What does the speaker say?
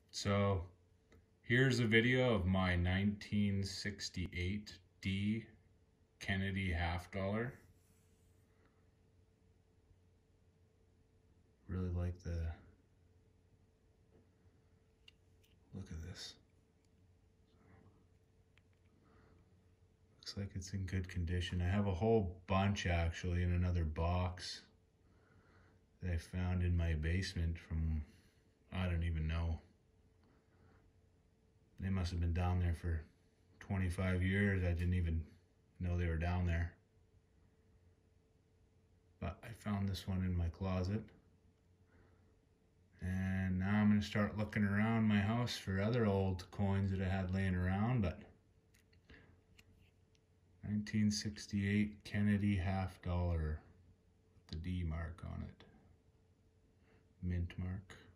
So here's a video of my 1968 D Kennedy half dollar. Really like the look of this. Looks like it's in good condition. I have a whole bunch actually in another box that I found in my basement from, I don't even know. They must have been down there for 25 years. I didn't even know they were down there. But I found this one in my closet. And now I'm going to start looking around my house for other old coins that I had laying around. But 1968 Kennedy half dollar with the D mark on it. Mint mark.